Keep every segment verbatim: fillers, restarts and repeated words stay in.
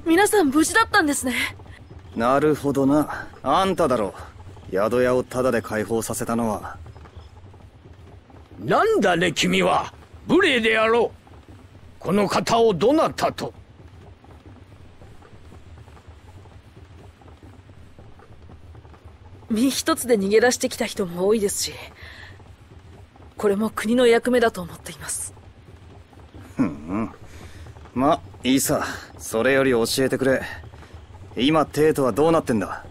皆さん無事だったんですね。 なるほどな。あんただろう。宿屋をタダで解放させたのは。 なんだね君は。無礼であろう。この方をどなたと。 身一つで逃げ出してきた人も多いですし、これも国の役目だと思っています。 ふん。ま、いいさ。それより教えてくれ。今テートはどうなってんだ。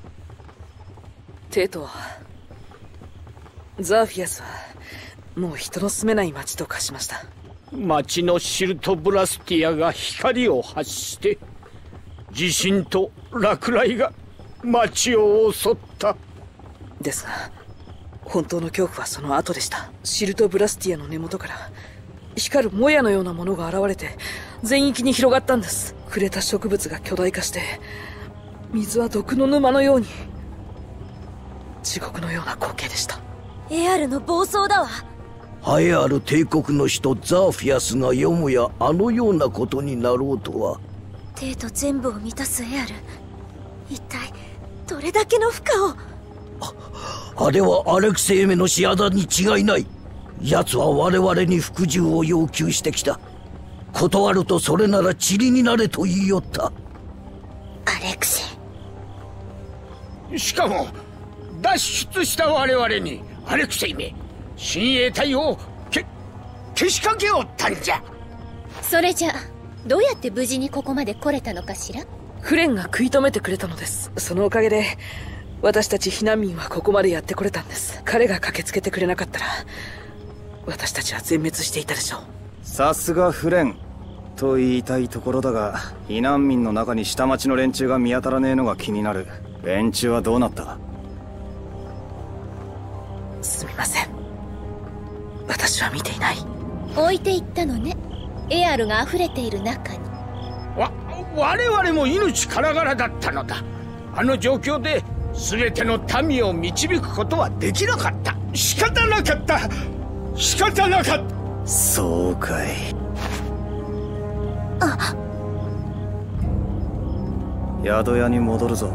テートは、ザーフィアスはもう人の住めない町と化しました。 町のシルトブラスティアが光を発して、地震と落雷が町を襲った。 ですが、本当の恐怖はその後でした。シルトブラスティアの根元から光るもやのようなものが現れて全域に広がったんです。触れた植物が巨大化して、水は毒の沼のように。地獄のような光景でした。 エアルの暴走だわ。 栄えある帝国の首都ザーフィアスがよもやあのようなことになろうとは。 テート全部を満たすエアル、一体どれだけの負荷を。 あ, あれはアレクセイメの仕業に違いない。奴は我々に服従を要求してきた。断るとそれなら塵になれと言いよった。 アレクセイ。しかも脱出した我々にアレクセイメ親衛隊をけけしかけおったんじゃ。 それじゃどうやって無事にここまで来れたのかしら。 フレンが食い止めてくれたのです。そのおかげで私たち避難民はここまでやってこれたんです。彼が駆けつけてくれなかったら私たちは全滅していたでしょう。 さすがフレンと言いたいところだが、避難民の中に下町の連中が見当たらねえのが気になる。連中はどうなった。 すみません、私は見ていない。 置いていったのね、エアルが溢れている中に。 わ我々も命からがらだったのだ。あの状況で全ての民を導くことはできなかった。仕方なかった仕方なかった。 そうかい。 あ、 宿屋に戻るぞ。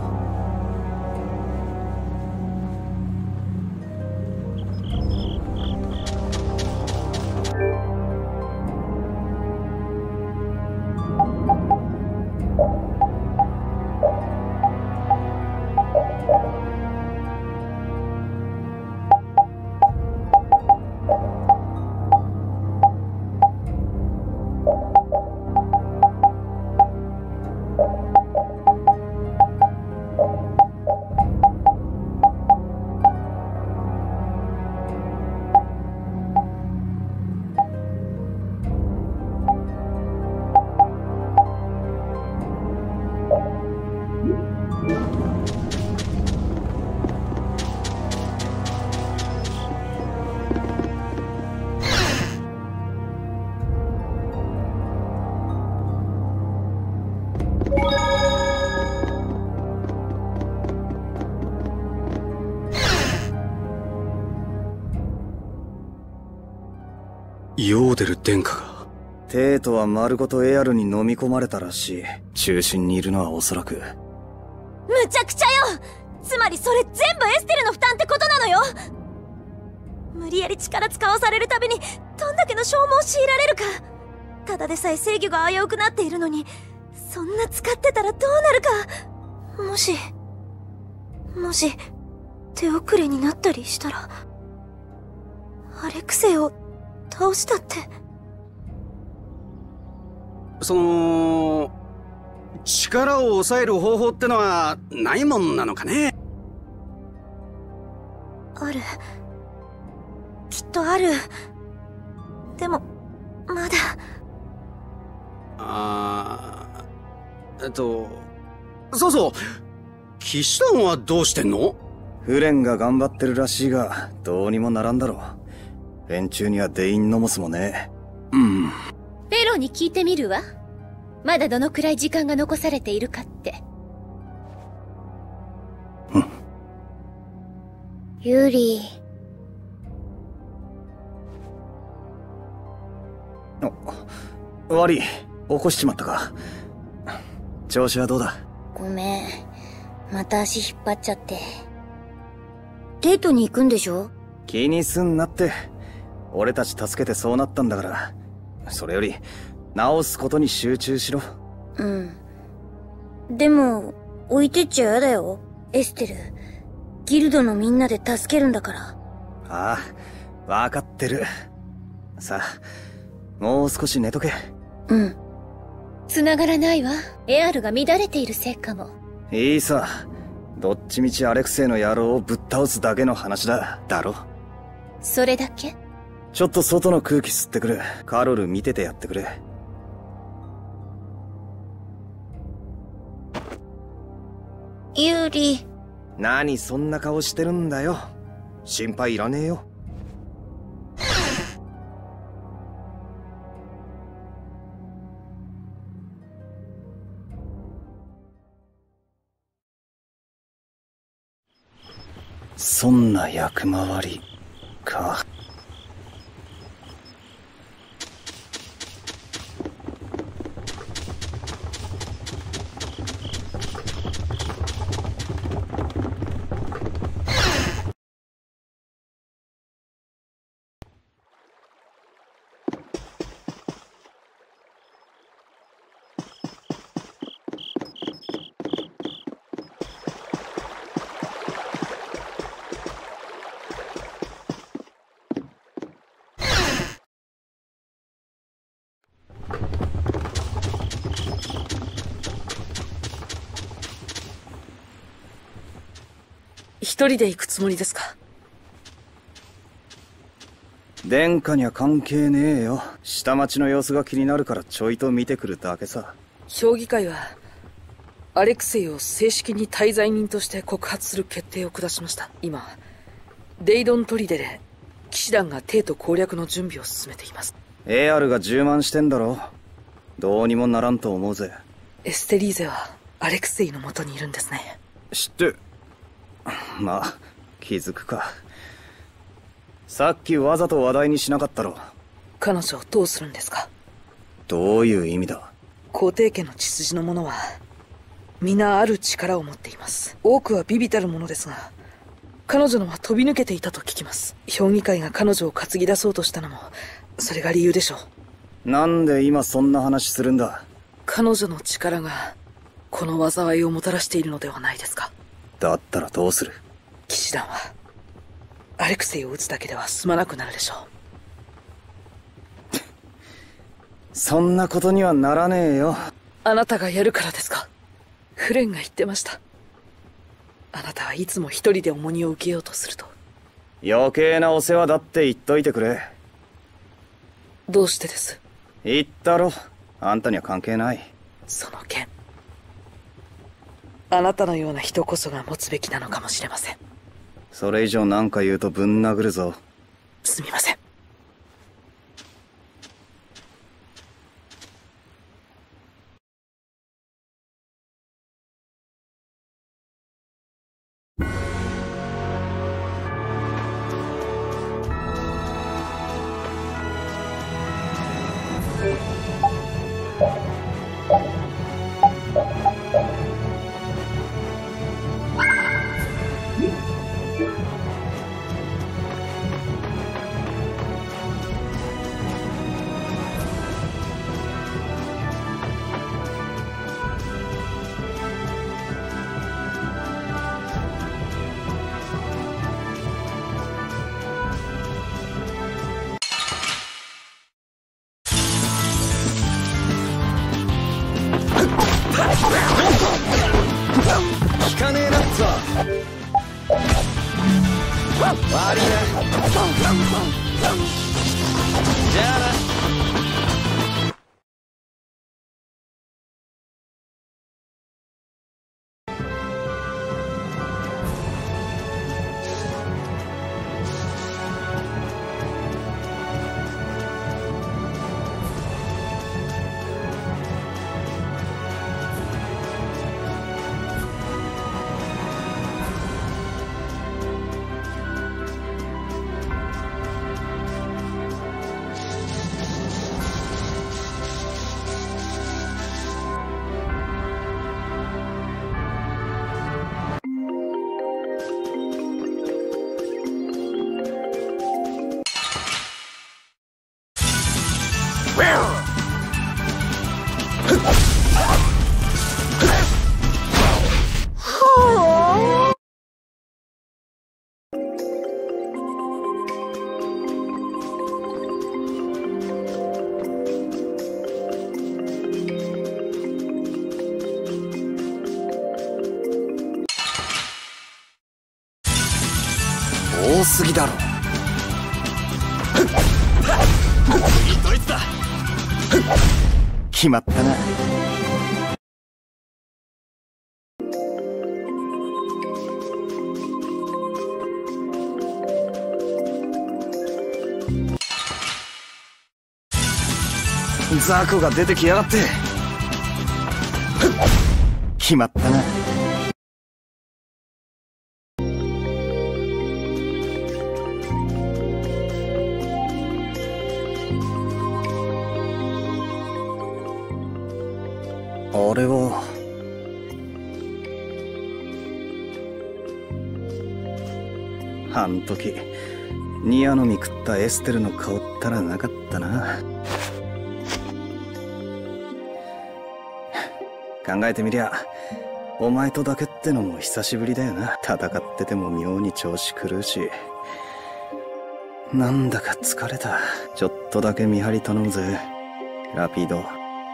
ヨーデル殿下が。 テートは丸ごとエアルに飲み込まれたらしい。中心にいるのはおそらく。 むちゃくちゃよ。つまりそれ全部エステルの負担ってことなのよ。無理やり力使わされるたびにどんだけの消耗を強いられるか。ただでさえ制御が危うくなっているのに、そんな使ってたらどうなるか。もしもし手遅れになったりしたら、アレクセイを倒したって。 その力を抑える方法ってのはないもんなのかね。 ある、きっとある。でもまだ。 あーえっとそうそう、騎士団はどうしてんの。 フレンが頑張ってるらしいが、どうにもならんだろう。連中にはデインノモスもね。 うん。 フェローに聞いてみるわ。まだどのくらい時間が残されているかって。 うん。 ユリ。 あ、悪い。起こしちまったか。 調子はどうだ？ ごめん。また足引っ張っちゃって。デートに行くんでしょ？ 気にすんなって。俺たち助けてそうなったんだから。それより、直すことに集中しろ。 うん。でも、置いてっちゃやだよ。エステル。ギルドのみんなで助けるんだから。 ああ、わかってる。さあ、もう少し寝とけ。 うん。 繋がらないわ。エアールが乱れているせいかも。 いいさ。どっちみちアレクセイの野郎をぶっ倒すだけの話だ。だろ？ それだけ？ ちょっと外の空気吸ってくる。カロル見ててやってくれ。 ユーリ。 何そんな顔してるんだよ。心配いらねえよ。そんな役回りか。 一人で行くつもりですか？ 殿下には関係ねえよ。下町の様子が気になるからちょいと見てくるだけさ。 評議会はアレクセイを正式に大罪人として告発する決定を下しました。今デイドン砦で騎士団が帝都攻略の準備を進めています。 エアルが充満してんだろ。どうにもならんと思うぜ。 エステリーゼはアレクセイの元にいるんですね。 知ってまあ気づくか。さっきわざと話題にしなかったろ。 彼女をどうするんですか？ どういう意味だ？ 皇帝家の血筋の者は皆ある力を持っています。多くは微々たるものですが、彼女のは飛び抜けていたと聞きます。評議会が彼女を担ぎ出そうとしたのもそれが理由でしょう。 なんで今そんな話するんだ？ 彼女の力がこの災いをもたらしているのではないですか？ だったらどうする？ 騎士団はアレクセイを撃つだけでは済まなくなるでしょう。 そんなことにはならねえよ。 あなたがやるからですか？フレンが言ってました。あなたはいつも一人で重荷を受けようとすると。 余計なお世話だって言っといてくれ。 どうしてです？ 言ったろ。あんたには関係ない。 その件、あなたのような人こそが持つべきなのかもしれません。 それ以上何か言うとぶん殴るぞ。 すみません。 聞かねえなっつ悪いな。じゃあな。 多すぎだろ。 どいつだ。 決まったな。ザコが出てきやがって。決まったな。あれはあん時ニアの実食ったエステルの顔ったらなかったな。考えてみりゃお前とだけってのも久しぶりだよな。戦ってても妙に調子狂うし、なんだか疲れた。ちょっとだけ見張り頼むぜラピード。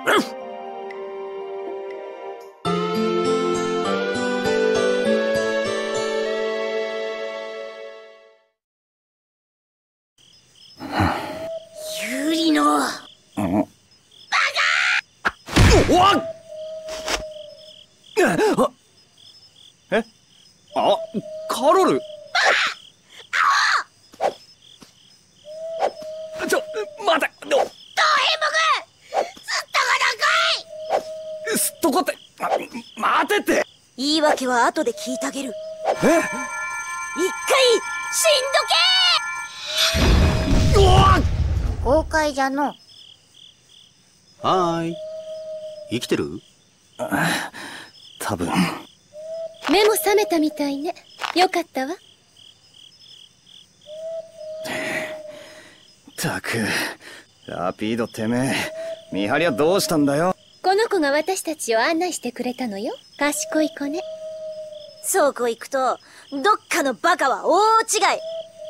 ユリのバカ。 おっえあカロル。ちょ待て。どうへんぼくすったが高い。すっとこって。待てって。 言い訳は後で聞いてあげる。 え一回死んどけ。 豪快じゃの。 はーい。生きてる？ 多分。 目も覚めたみたいね。よかったわ。 たくラピードてめえ見張りはどうしたんだよ。 この子が私たちを案内してくれたのよ。賢い子ね。 そうこ行くとどっかのバカは大違い。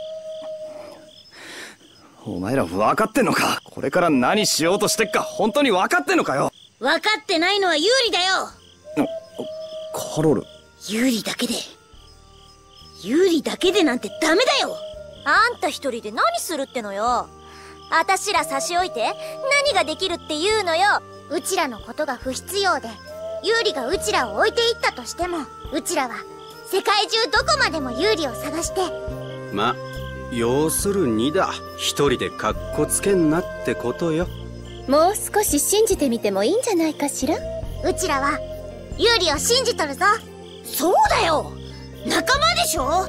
お前ら分かってんのか。これから何しようとしてっか本当に分かってんのかよ。 分かってないのはユーリだよ。 カロル。 ユーリだけでユーリだけでなんてダメだよ。あんた一人で何するってのよ。あたしら差し置いて何ができるって言うのよ。 うちらのことが不必要でユーリがうちらを置いていったとしても、うちらは世界中どこまでもユーリを探して。 ま、要するにだ。一人でカッコつけんなってことよ。 もう少し信じてみてもいいんじゃないかしら。 うちらはユーリを信じとるぞ。 そうだよ、仲間でしょ。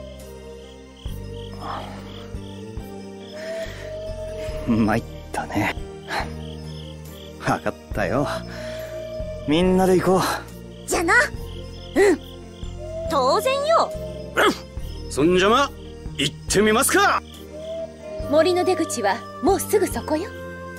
参ったね。分かったよ。みんなで行こう。 じゃな。 うん当然よ。 そんじゃま行ってみますか。 森の出口はもうすぐそこよ。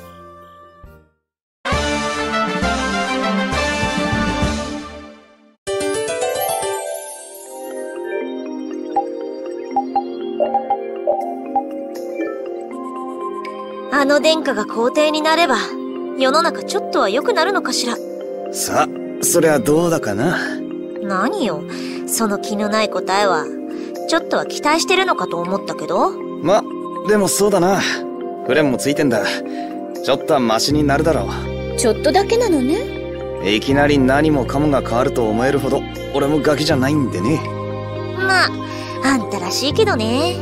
あの殿下が皇帝になれば世の中ちょっとは良くなるのかしら。 さあそりゃどうだかな。 何よその気のない答えは。ちょっとは期待してるのかと思ったけど。 までもそうだな。フレンもついてんだ。ちょっとはマシになるだろう。 ちょっとだけなのね。 いきなり何もかもが変わると思えるほど俺もガキじゃないんでね。 まああんたらしいけどね。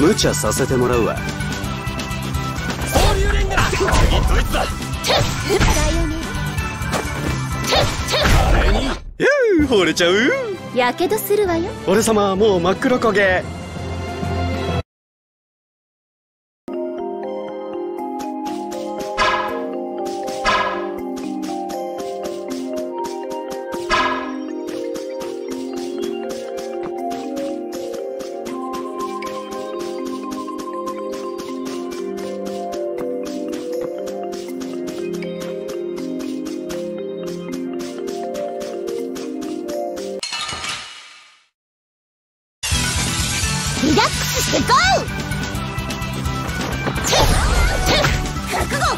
無茶させてもらうわ。 総流連が次ドイツだ。 ゆう、惚れちゃう。 やけどするわよ。 俺様もう真っ黒焦げ。 リラックスしてゴー。覚悟。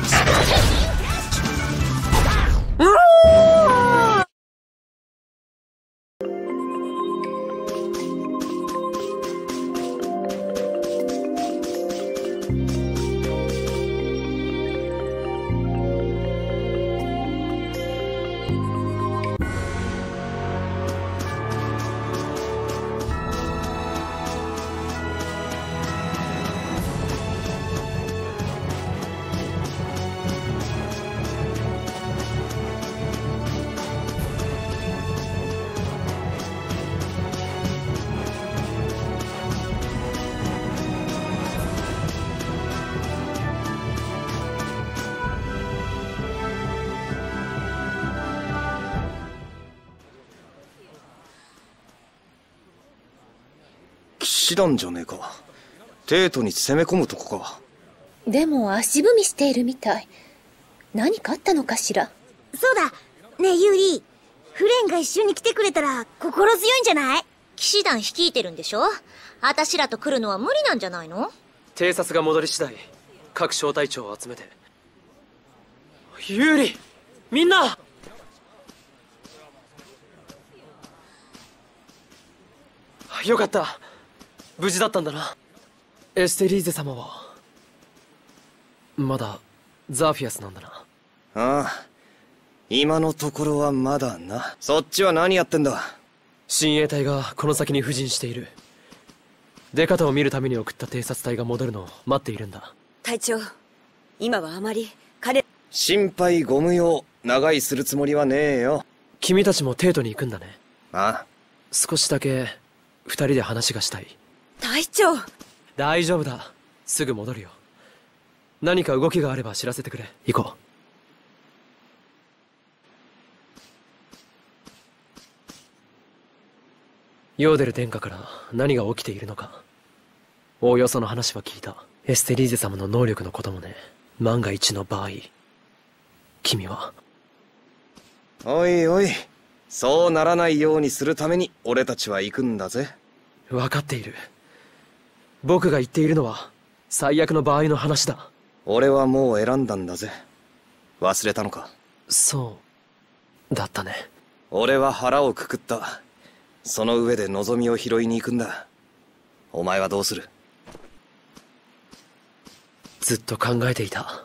騎士団じゃねえか。テートに攻め込むとこか。 でも足踏みしているみたい。何かあったのかしら。 そうだねえユーリ、フレンが一緒に来てくれたら心強いんじゃない？騎士団率いてるんでしょ。あたしらと来るのは無理なんじゃないの？ 偵察が戻り次第各小隊長を集めて。ユーリ、みんなよかった、無事だったんだな。エステリーゼ様はまだザーフィアスなんだな。 ああ、今のところはまだな。そっちは何やってんだ？ 親衛隊がこの先に布陣している。出方を見るために送った偵察隊が戻るのを待っているんだ。 隊長、今はあまり彼。 心配ご無用。長居するつもりはねえよ。 君たちもテートに行くんだね。 ああ、 少しだけ二人で話がしたい。 隊長、 大丈夫だ、すぐ戻るよ。何か動きがあれば知らせてくれ。行こう。ヨーデル殿下から何が起きているのか、おおよその話は聞いた。エステリーゼ様の能力のこともね。万が一の場合、君は。 おいおい、そうならないようにするために俺たちは行くんだぜ。 分かっている。僕が言っているのは最悪の場合の話だ。 俺はもう選んだんだぜ。忘れたのか？ そうだったね。 俺は腹をくくった。その上で望みを拾いに行くんだ。お前はどうする？ ずっと考えていた。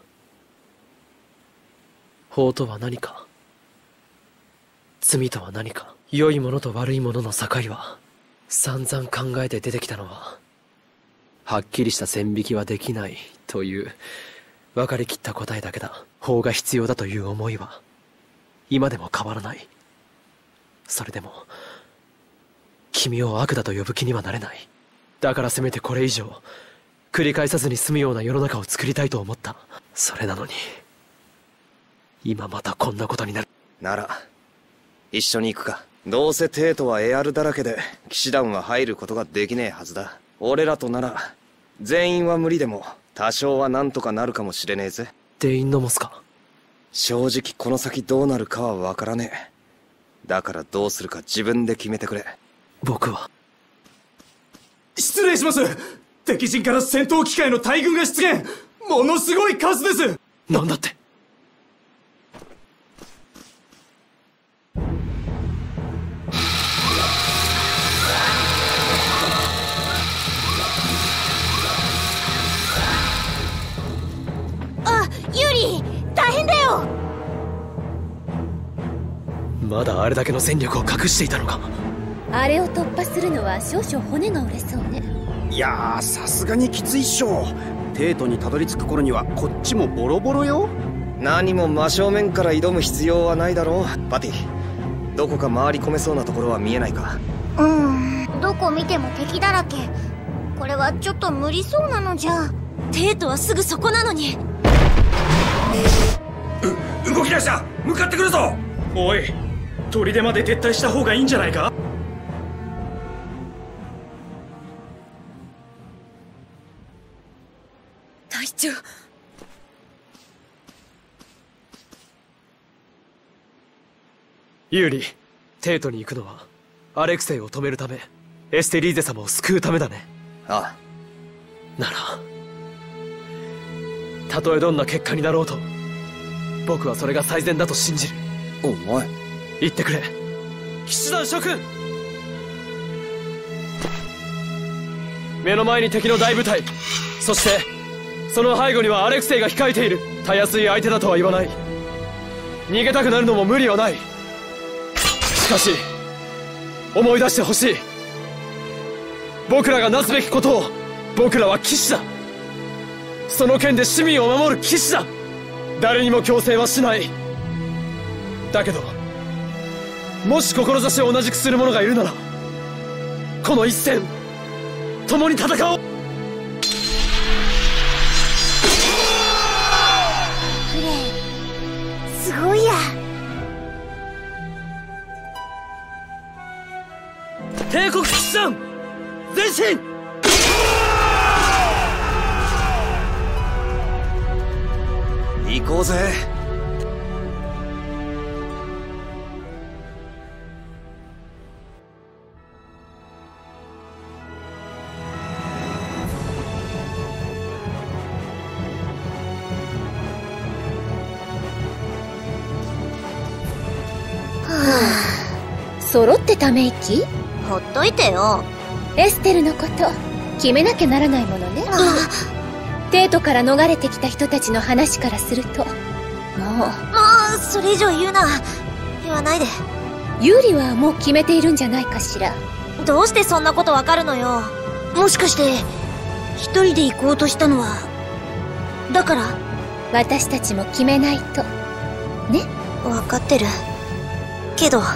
法とは何か、罪とは何か、良いものと悪いものの境は散々考えて出てきたのは、はっきりした線引きはできないという分かりきった答えだけだ。法が必要だという思いは今でも変わらない。それでも君を悪だと呼ぶ気にはなれない。だからせめてこれ以上繰り返さずに済むような世の中を作りたいと思った。それなのに今またこんなことになる。 なら一緒に行くか。どうせテートはエアルだらけで騎士団は入ることができねえはずだ。俺らとなら全員は無理でも多少はなんとかなるかもしれねえぜ。 デインノモスか。 正直この先どうなるかは分からねえ。だからどうするか自分で決めてくれ。 僕は。 失礼します。敵陣から戦闘機械の大軍が出現。ものすごい数です。 なんだって。 あ、ユリ、大変だよ。 まだあれだけの戦力を隠していたのか。 あれを突破するのは少々骨が折れそうね。 いやー、さすがにきついっしょ。テートにたどり着く頃にはこっちもボロボロよ。 何も真正面から挑む必要はないだろう。パティ、どこか回り込めそうなところは見えないか？ うーん、どこ見ても敵だらけ。これはちょっと無理そうなのじゃ。 テートはすぐそこなのに。 う動き出した。向かってくるぞ。おい、砦まで撤退した方がいいんじゃないか？ 隊長。 ユーリ、テートに行くのはアレクセイを止めるため、エステリーゼ様を救うためだね。 ああ。ならたとえどんな結果になろうと、僕はそれが最善だと信じる。 お前、 言ってくれ、騎士団諸君。目の前に敵の大部隊、そしてその背後にはアレクセイが控えている。たやすい相手だとは言わない。逃げたくなるのも無理はない。しかし思い出してほしい。僕らがなすべきことを。僕らは騎士だ。その剣で市民を守る騎士だ。誰にも強制はしない。だけどもし志を同じくする者がいるなら、この一戦共に戦おう。 フレイ、すごいや。 帝国騎士団前進。 行こうぜ。 揃ってため息？ ほっといてよ。 エステルのこと決めなきゃならないものね。テートから逃れてきた人たちの話からすると、もうもうそれ以上言うな。言わないで。 ユーリはもう決めているんじゃないかしら。 どうしてそんなことわかるのよ。もしかして一人で行こうとしたのはだから？ 私たちも決めないとね。 分かってるけど。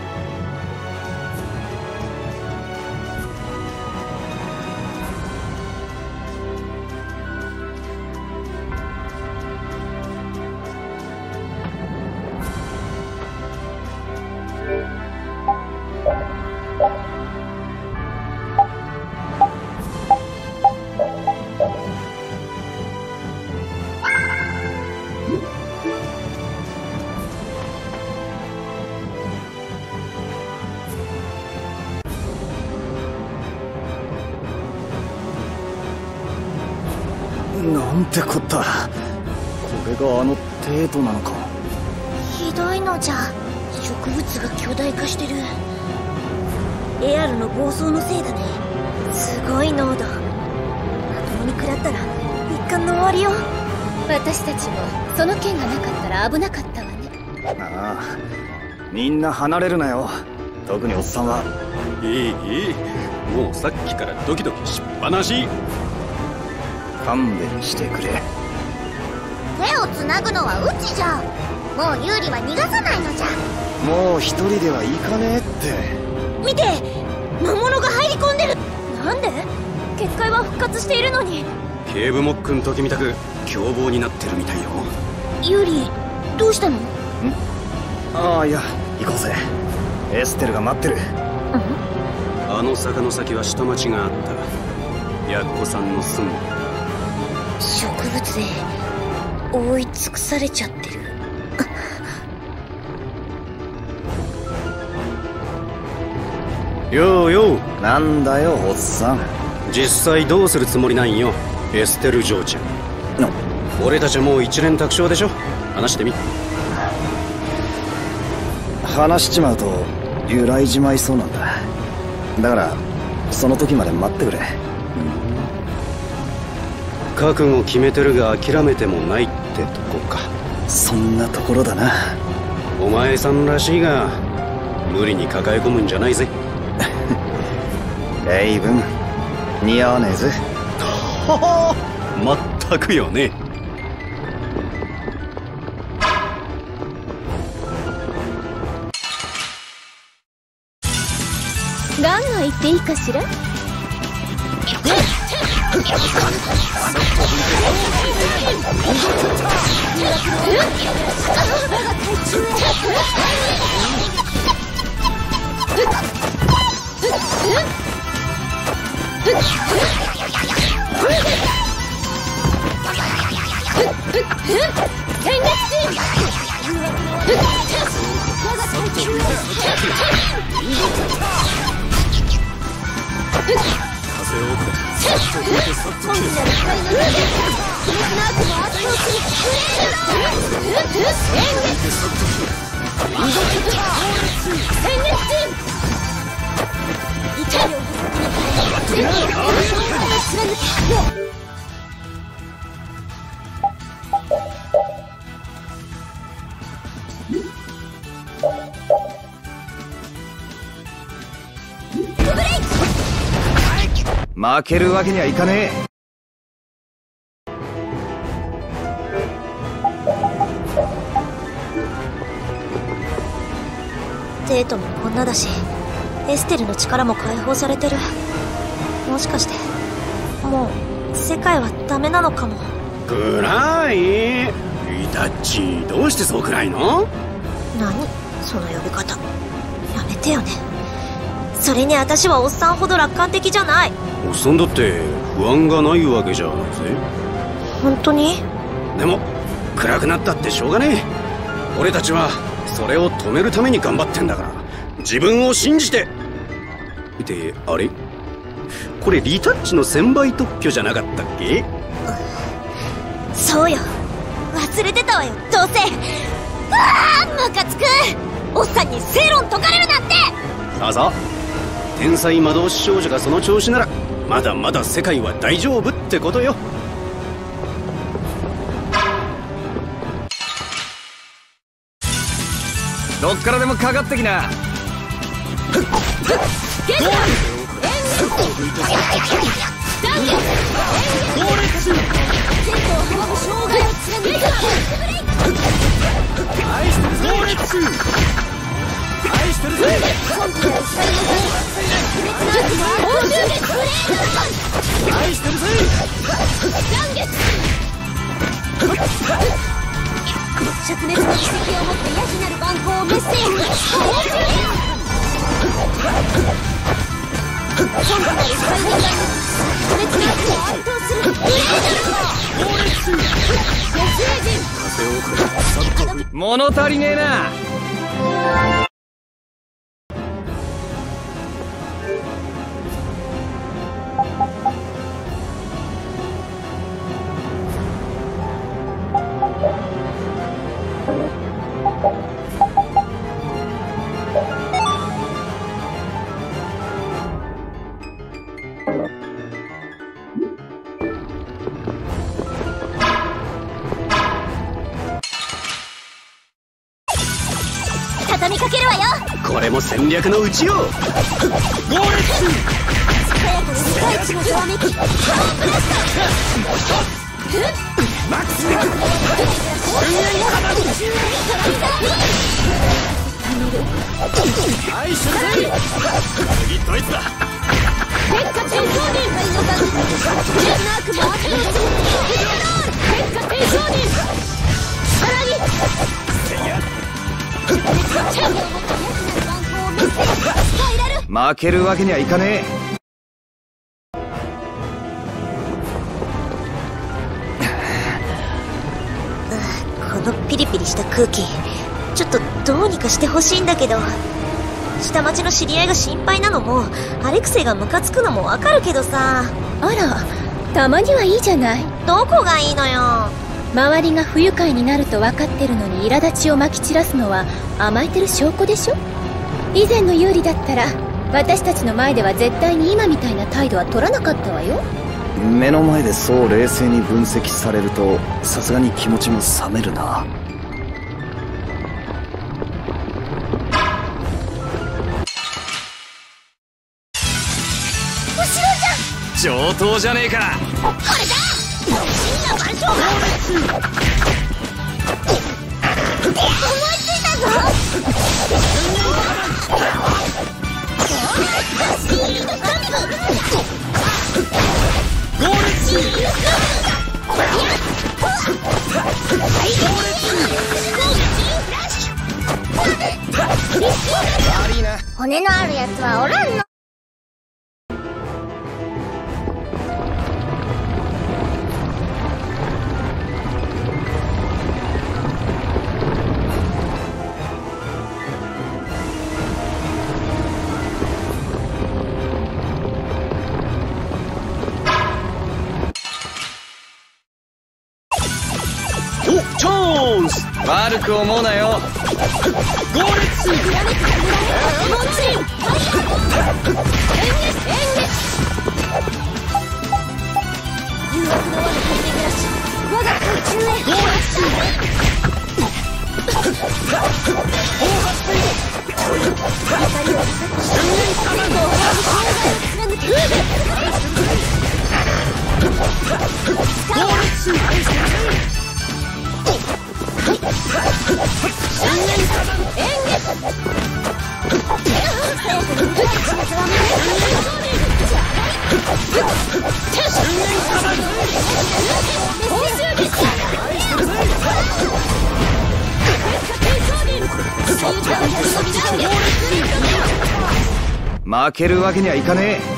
なんてこった。これがあのテートなのか。 ひどいのじゃ。植物が巨大化してる。エアルの暴走のせいだね。すごい濃度。まともに食らったら一巻の終わりよ。 私たちもその剣がなかったら危なかったわね。 ああ、みんな離れるなよ。特におっさんは。 いいいい、もうさっきからドキドキしっぱなし。 勘弁してくれ。 手をつなぐのはうちじゃ。もうユーリは逃がさないのじゃ。 もう一人では行かねえって。 見て、魔物が入り込んでる。 なんで？結界は復活しているのに。 警部モックの時みたく凶暴になってるみたいよ。 ユーリ、どうしたの？ん？ ああ、いや、行こうぜ。エステルが待ってる。 あの坂の先は下町があった。ヤッコさんの住んだ。 植物で覆い尽くされちゃってる。 ようよう。 なんだよおっさん。 実際どうするつもりなんよ、エステル嬢ちゃん。俺たちはもう一連卓勝でしょ。話してみ。 話しちまうと揺らいじまいそうなんだ。だからその時まで待ってくれ。 覚悟決めてるが諦めてもないってとこか。 そんなところだな。 お前さんらしいが無理に抱え込むんじゃないぜ。 レイブン、 似合わねえぜ。 ははまったくよね。 ガンガン言っていいかしら。 負けるわけにはいかねえ。 テートも女だし、エステルの力も解放されてる。もしかしてもう世界はダメなのかも。 暗い。リタッチ、どうしてそう暗いの？ 何その呼び方、やめてよね。それに私はおっさんほど楽観的じゃない。 おっさんだって不安がないわけじゃないぜ。 本当に？ でも暗くなったってしょうがねえ。俺たちはそれを止めるために頑張ってんだから、自分を信じて。で、あれこれリタッチの専売特許じゃなかったっけ？うん、 そうよ、忘れてたわよ。どうせあームカつく。おっさんに正論解かれるなんて。 そうそう、天才魔導士少女がその調子ならまだまだ世界は大丈夫ってことよ。 どっからでもかかってきな。 灼熱の奇跡を持ってヤジなる蛮行を滅せ。今度なる最人が灼熱の悪を圧倒するグレードル。 物足りねえな。 畳みかけるわよ。 これも戦略のうちよ。ゴーレッツ早くに大地のざわめきパワーブラスト。マックス愛してるぜ。次ドイツだ。 天下天上人ジェフナークも圧倒する天下天上人。さらに負けるわけにはいかねえ。 このピリピリした空気、ちょっとどうにかしてほしいんだけど。下町の知り合いが心配なのもアレクセイがムカつくのもわかるけどさ。 あら、たまにはいいじゃない。 どこがいいのよ。 周りが不愉快になると分かってるのに苛立ちをまき散らすのは甘えてる証拠でしょ。以前の有利だったら私たちの前では絶対に今みたいな態度は取らなかったわよ。 目の前でそう冷静に分析されるとさすがに気持ちも冷めるな。 後ろじゃん。 上等じゃねえか。 これだ真の万象が思いついたぞ。シールドストリムゴールシールドストリム骨のあるやつはおらんの。 チャンス。悪く思うなよ。ゴールシールド誘惑の輪のコンビグラッシュ我が空中へ。ゴールシール怒りを叩き瞬間サマンドを貫け。ゴールシールド負けるわけにはいかねえ。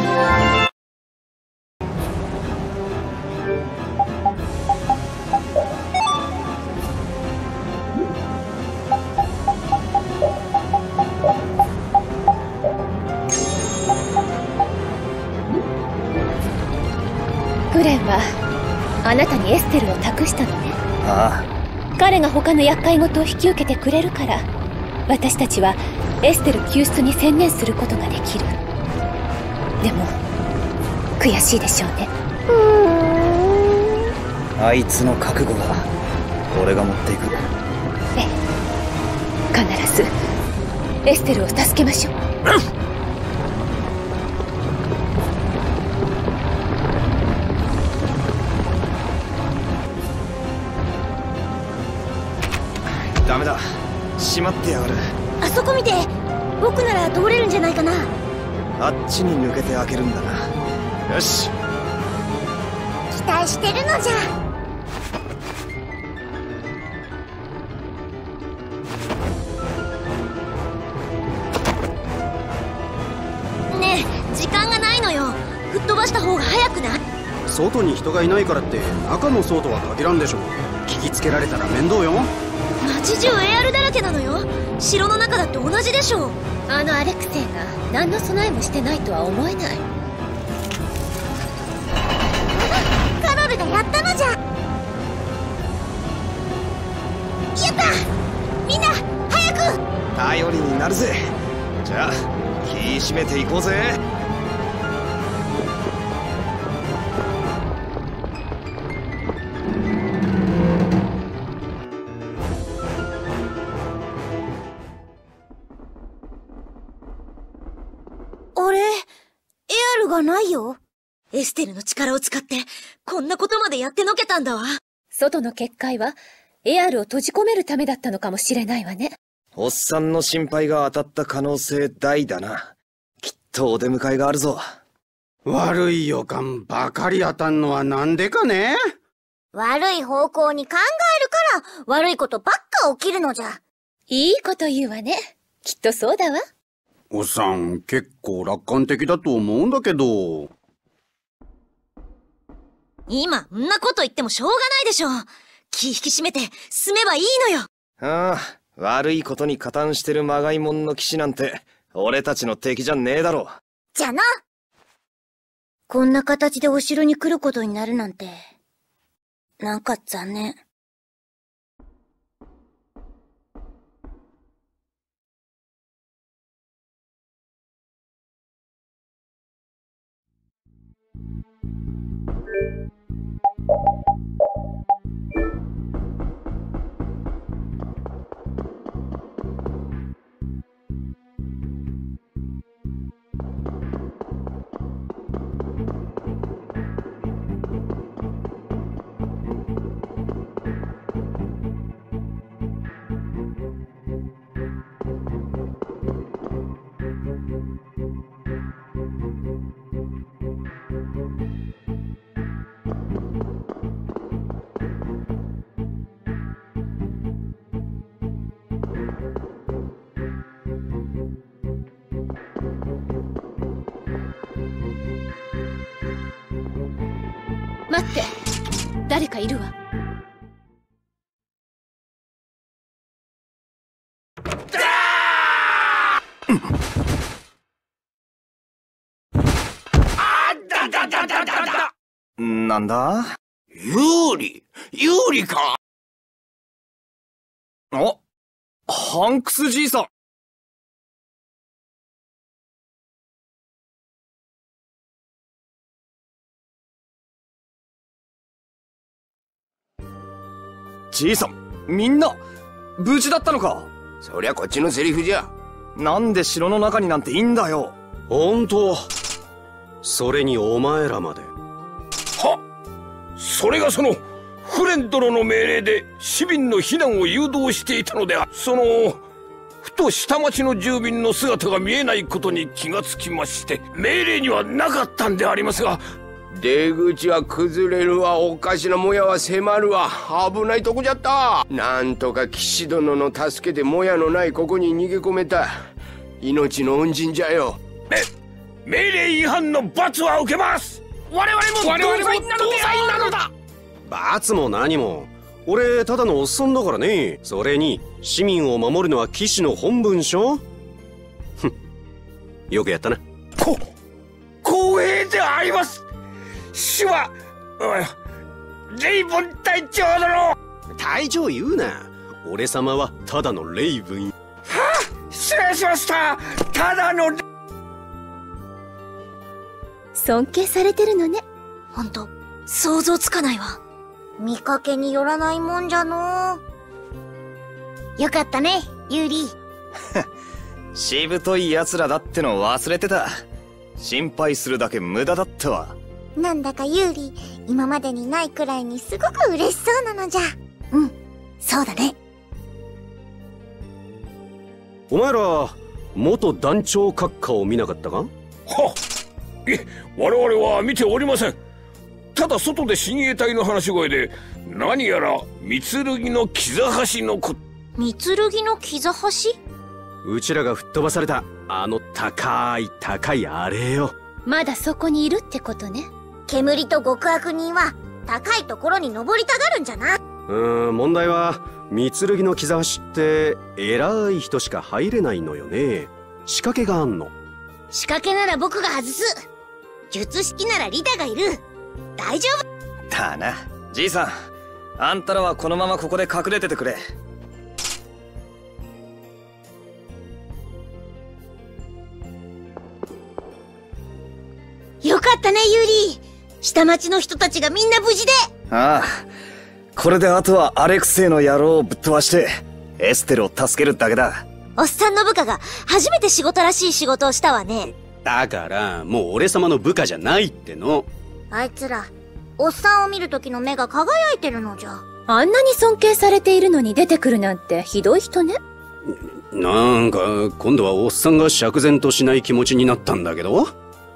グレンはあなたにエステルを託したのね。 ああ。彼が他の厄介事を引き受けてくれるから私たちはエステル救出に専念することができる。でも悔しいでしょうね。 あいつの覚悟は俺が持っていく。 ええ、必ずエステルを助けましょう。 ダメだ、閉まってやがる。 あそこ見て、僕なら通れるんじゃないかな。 あっちに抜けて開けるんだな。よし、 期待してるのじゃ。ねえ、時間がないのよ。吹っ飛ばした方が早くない？ 外に人がいないからって中のそうとは限らんでしょ。聞きつけられたら面倒よ。 街中 エーアール だらけなのよ。城の中だって同じでしょ。 あのアレクセイが何の備えもしてないとは思えない。 カロルがやったのじゃ。やった！みんな早く！ 頼りになるぜ。じゃあ気締めていこうぜ。 がないよ。エステルの力を使ってこんなことまでやってのけたんだわ。 外の結界はエアールを閉じ込めるためだったのかもしれないわね。 おっさんの心配が当たった可能性大だな。きっとお出迎えがあるぞ。 悪い予感ばかり当たんのはなんでかね。 悪い方向に考えるから悪いことばっか起きるのじゃ。 いいこと言うわね。きっとそうだわ。 おっさん結構楽観的だと思うんだけど。 今んなこと言ってもしょうがないでしょ。気引き締めて進めばいいのよ。 ああ、悪いことに加担してるまがいもんの騎士なんて俺たちの敵じゃねえだろ。 じゃな。こんな形でお城に来ることになるなんてなんか残念。 待って、誰かいるわ。 なんだ？ ユーリユーリか？ あ、ハンクスじいさん。じいさん、みんな無事だったのか？ そりゃこっちのセリフじゃ。 なんで城の中になんていいんだよ。 本当。それにお前らまで。 はっ、それがそのフレン殿の命令で市民の避難を誘導していたのである。そのふと下町の住民の姿が見えないことに気がつきまして、命令にはなかったんでありますが。出口は崩れるわ、おかしなもやは迫るわ、危ないとこじゃった。なんとか騎士殿の助けでもやのないここに逃げ込めた。命の恩人じゃよ。め命令違反の罰は受けます。我々も我々も同罪なのだ。 罰も何も、俺ただのおっさんだからね。それに市民を守るのは騎士の本分しょ。ふん、よくやったな。 こ光栄であります。死は、レイブン隊長殿。 隊長言うな。俺様はただのレイブン。はあ、失礼しました。ただの。 尊敬されてるのね。 ほんと、想像つかないわ。 見かけによらないもんじゃのう。よかったね、ユーリ。 しぶとい奴らだっての忘れてた。心配するだけ無駄だったわ。 なんだかユーリ、今までにないくらいにすごく嬉しそうなのじゃ。うん、そうだね。 お前ら元団長閣下を見なかったか？はっ、 いえ、我々は見ておりません。ただ外で親衛隊の話し声で何やら三剣の膝橋のこ。 三剣の膝橋？ うちらが吹っ飛ばされたあの高い高いあれよ。 まだそこにいるってことね。 煙と極悪人は高いところに登りたがるんじゃな。 うーん、問題は三剣の膝橋って偉い人しか入れないのよね。仕掛けがあんの。 仕掛けなら僕が外す。術式ならリタがいる。大丈夫だな。じいさん、あんたらはこのままここで隠れててくれ。 よかったね、ユーリ。下町の人たちがみんな無事で。 ああ、これであとはアレクセイの野郎をぶっ飛ばしてエステルを助けるだけだ。 おっさんの部下が初めて仕事らしい仕事をしたわね。 だからもう俺様の部下じゃないっての。 あいつらおっさんを見る時の目が輝いてるのじゃ。 あんなに尊敬されているのに出てくるなんてひどい人ね。 なんか今度はおっさんが釈然としない気持ちになったんだけど。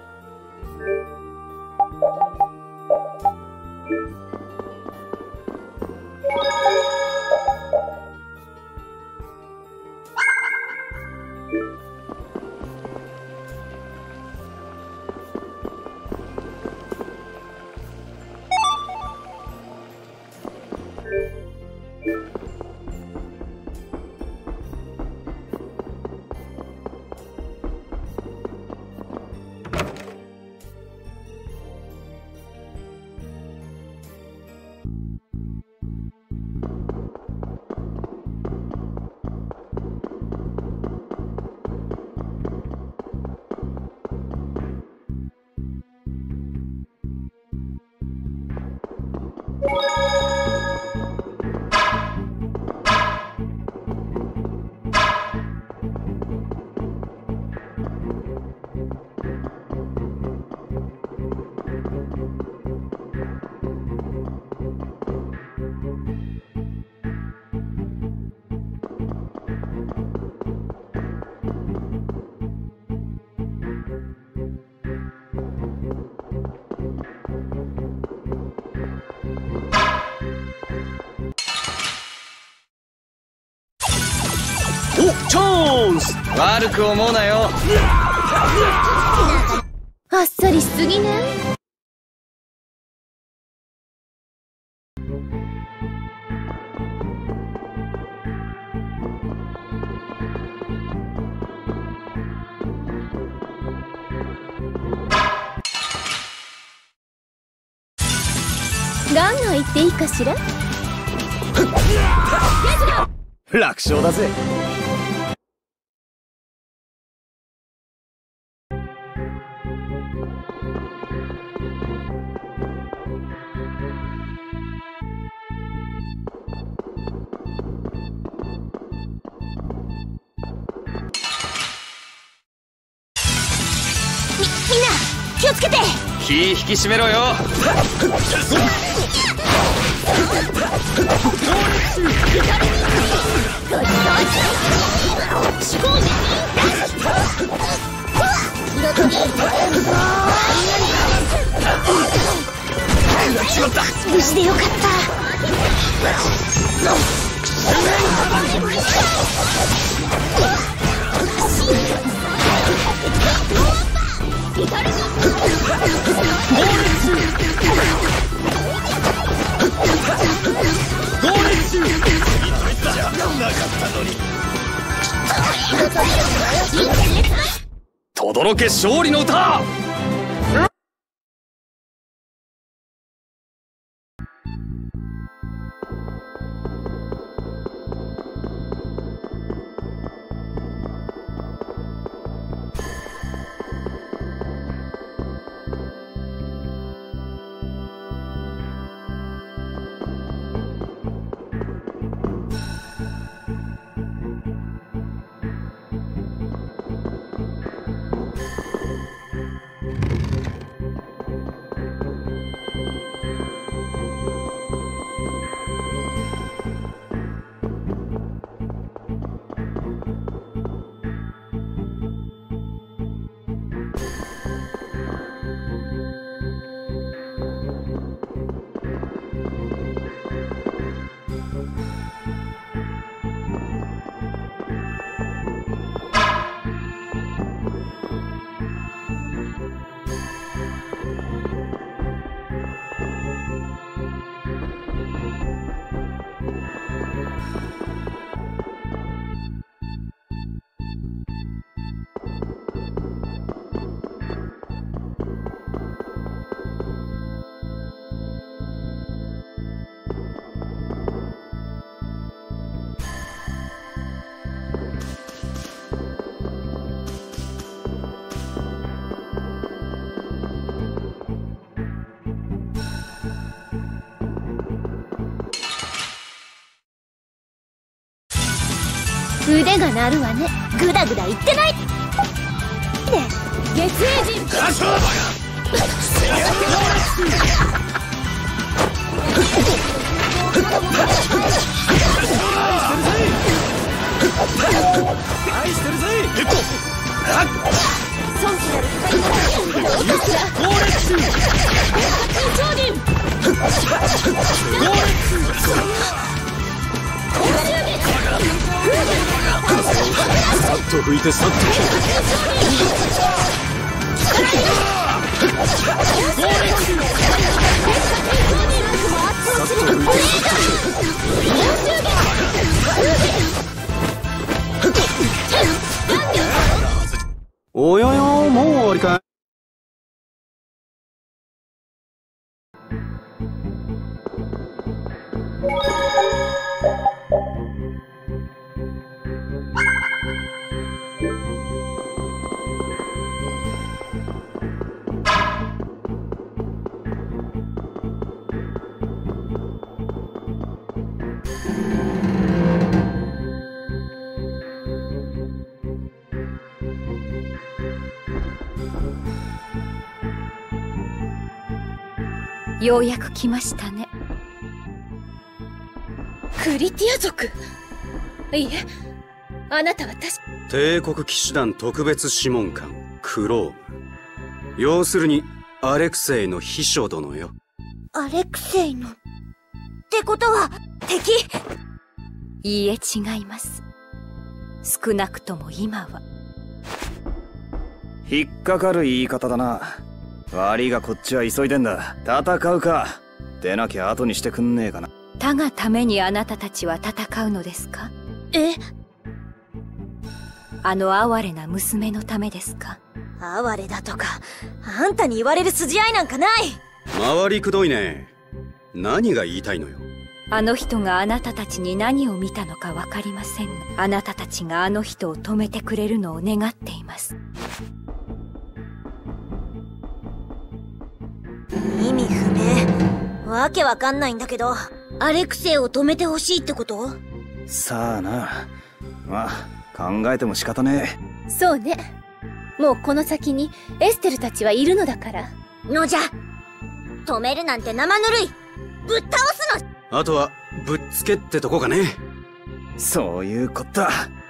チャンス。 悪く思うなよ。 あっさりしすぎね。 言っていいかしら。 楽勝だぜ。 みんな気をつけて。 気引き締めろよ。 無事でよかった。 とどろけ勝利の歌。 腕が鳴るわね。 グダグダ言ってない。で月影人ガショー愛してるぜ。 損気なるさっと拭いてさっと切る。おやや、もう終わりかい。 ようやく来ましたね。 クリティア族。いいえ、あなたは確か帝国騎士団特別諮問官クローム。要するにアレクセイの秘書殿よ。 アレクセイのってことは敵？ いいえ、違います。少なくとも今は。 引っかかる言い方だな。悪いがこっちは急いでんだ。戦うか。でなきゃ後にしてくんねえかな。 他がためにあなたたちは戦うのですか？ え？ あの哀れな娘のためですか？ 哀れだとかあんたに言われる筋合いなんかない。 回りくどいね。 何が言いたいのよ。 あの人があなたたちに何を見たのか分かりませんが、あなたたちがあの人を止めてくれるのを願っています。 意味不明。わけわかんないんだけど、アレクセイを止めてほしいってこと？ さあな。まあ考えても仕方ねえ。そうね。もうこの先にエステルたちはいるのだから。 のじゃ、止めるなんて生ぬるい。ぶっ倒すの。 あとはぶっつけってとこかね。 そういうこった。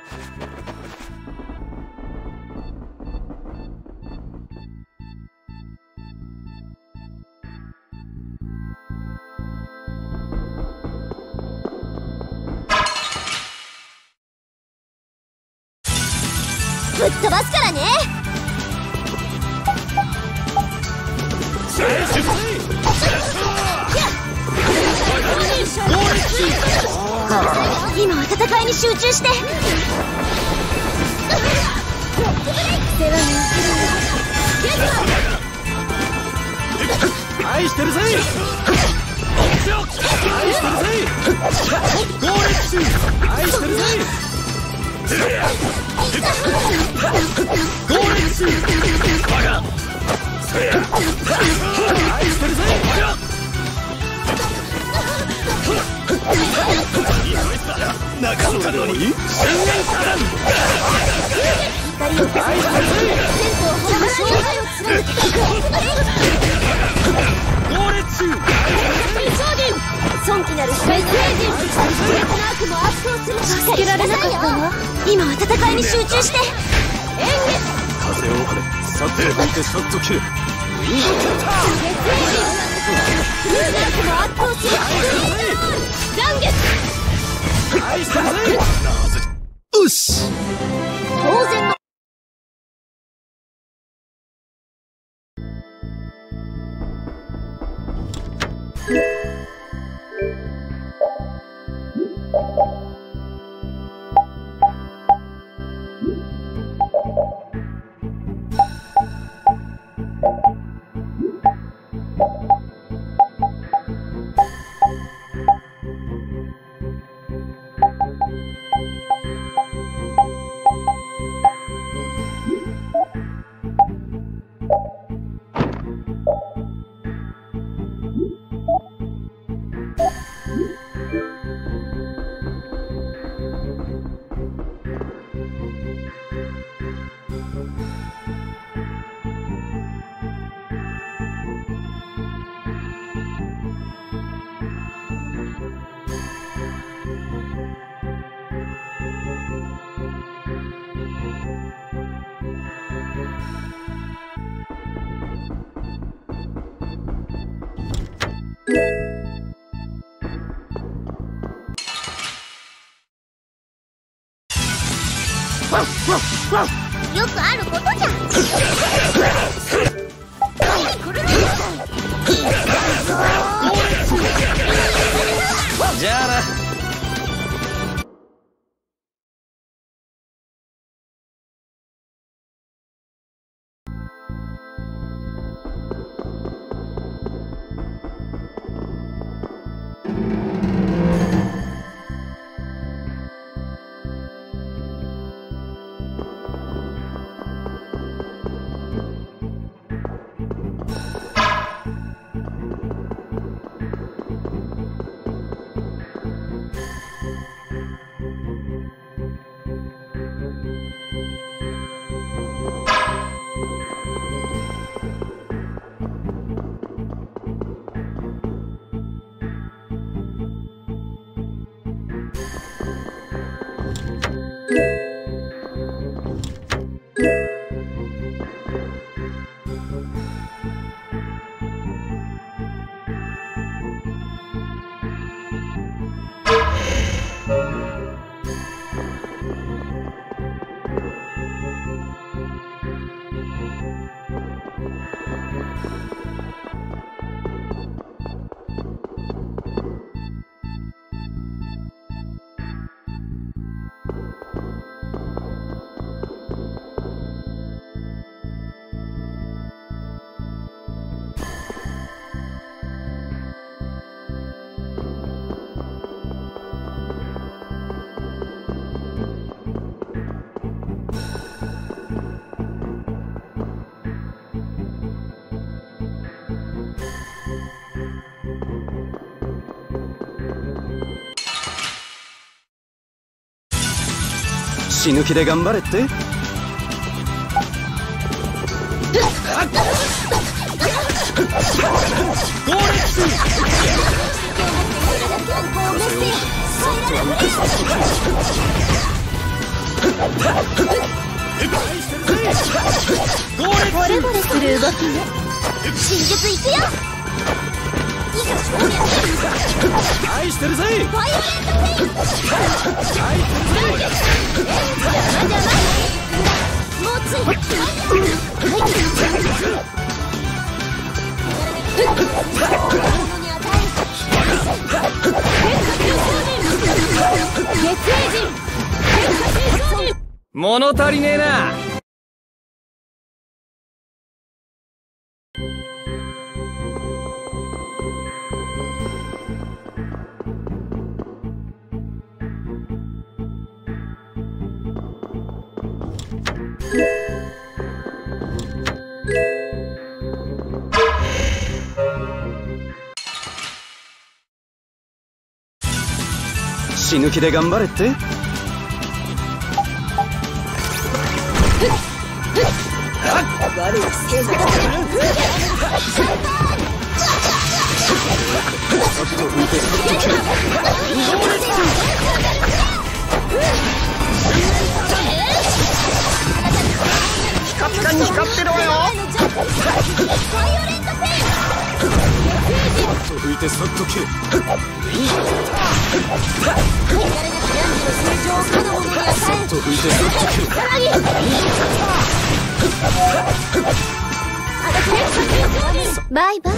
ぶっ飛ばすからね。今は戦いに集中して。 愛してるぜ。愛してるぜ。ゴーレッチ愛してるぜ。ゴーレッチバカ愛してるぜ。中野たのに宣言からん。 光を愛してるぜ。 ゴーレッチ尊貴なる光の悪も圧倒する。助けられなかったわ。今は戦いに集中して。 風を張れ。さって吹いてさっと切る。ウィンドキャッターも圧倒する。残月愛してるぜ。なぜよし当然のよくあることじゃ。 じゃあな。 死ぬ気で頑張れって。 ボレボレする動きね。 真術いくよ。 愛してるぜ。 バイオレントペイン。 愛してるぜ。 もうつい。 物足りねえな。 死ぬ気で頑張れって。 我は聖なるピカピカに光ってろよ。 バイオレントペイン。 吹いてさっと切れ。さっと吹いてさっと切れ。 バイバイ。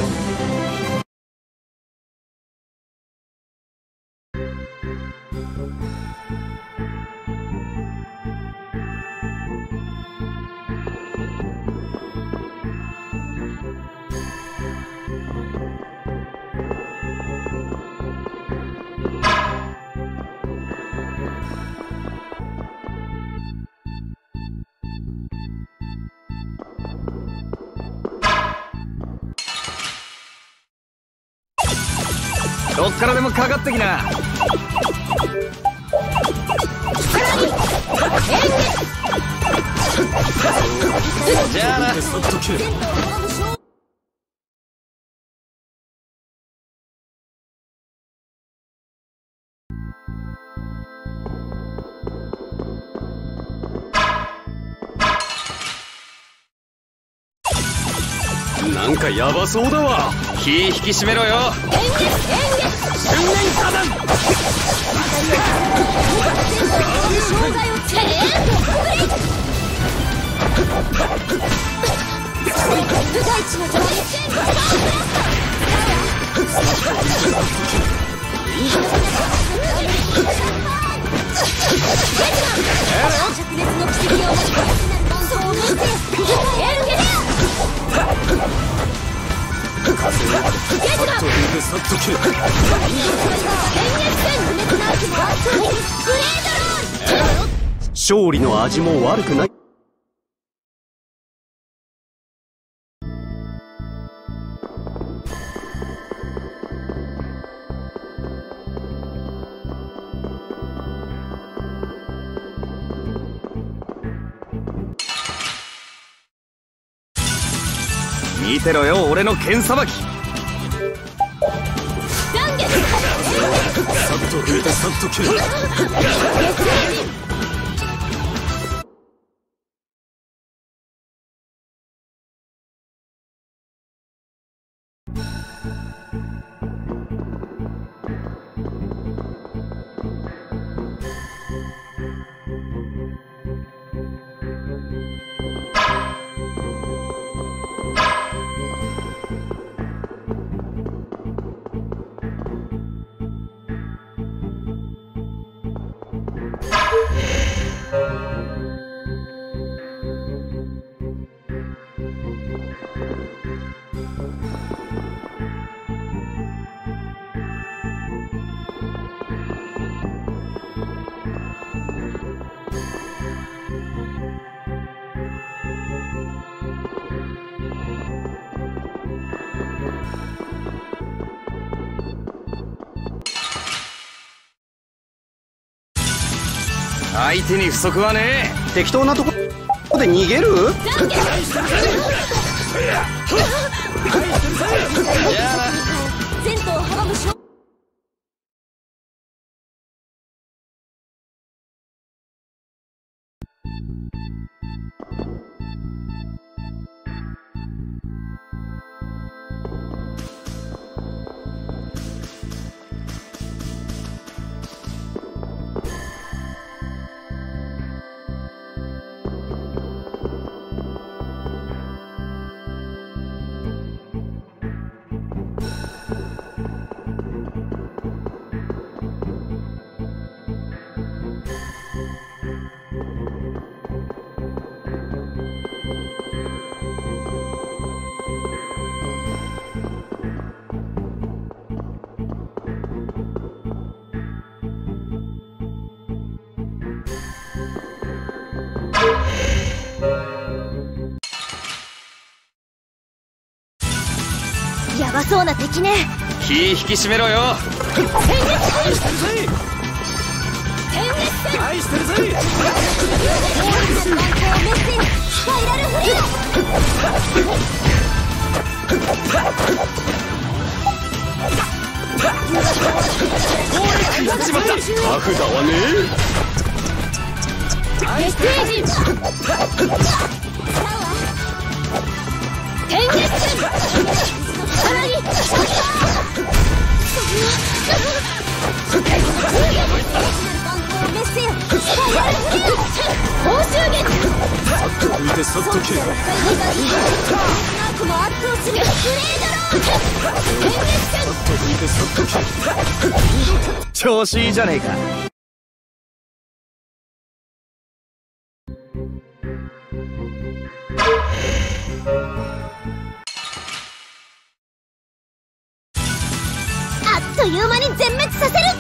どっからでもかかってきな。じゃあな。 なんかヤバそうだわ。 気引き締めろよ。 瞬間火弾。勝利の味も悪くない。 見てろよ、俺の剣さばき。 さっと吹いてさっと切れ。 相手に不足はねえ。適当なとこで逃げる？ 前途を阻むしょ。やばそうな敵ね。 気引き締めろよ。 愛してるぜ。 スパイラルフレやっちまった。タフだわね。 メッセージ天月さらにメッセージスパイラルフレ報酬月さっと拭いてさっと消え。 マークも圧倒するグレードロー天月さっと拭いてさっと消え。 調子いいじゃねえか。 あっという間に全滅させる。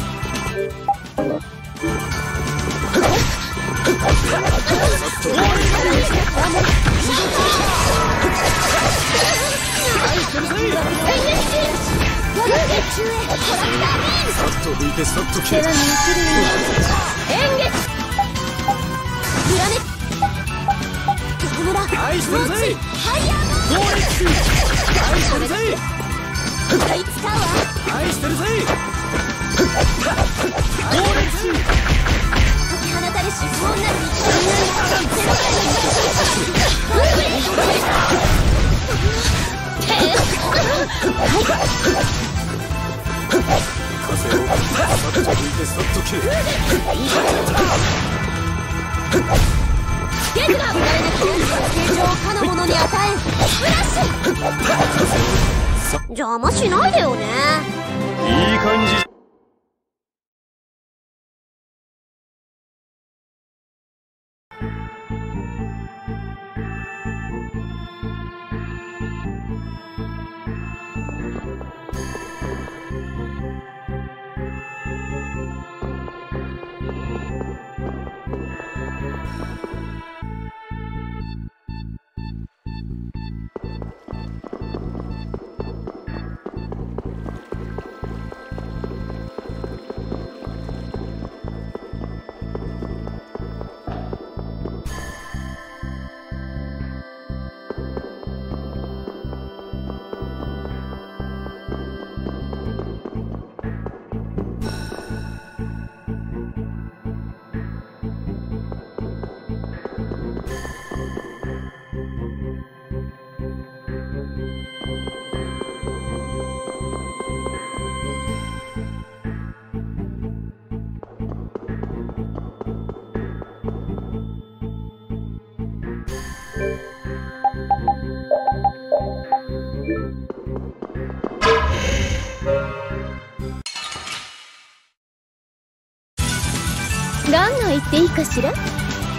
さっと拭いてさっと消え。 円月グラネ徳村愛してるぜ。 ハイヤーモー愛してるぜ。 はい使うわ。 愛してるぜ。 解き放たれし不穏なる風をさっと拭いてさっと消え。 ゲグラー形状をかの者に与えスプラッシュ邪魔しないでよね。 いい感じ。 ガンガン言っていいかしら。本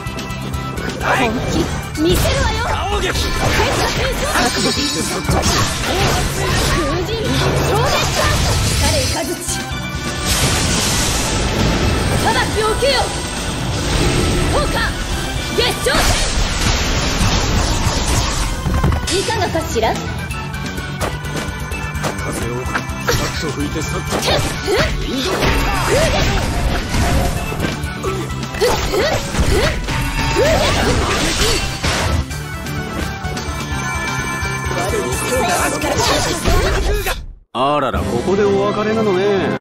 気見せるわよ。 青撃。 覚悟で風神超絶か彼雷ち裁きを受けよ。効果月頂戦いかがかしら。 風をさっと拭いてさっと消え。 インド風月あらら、ここでお別れなのね。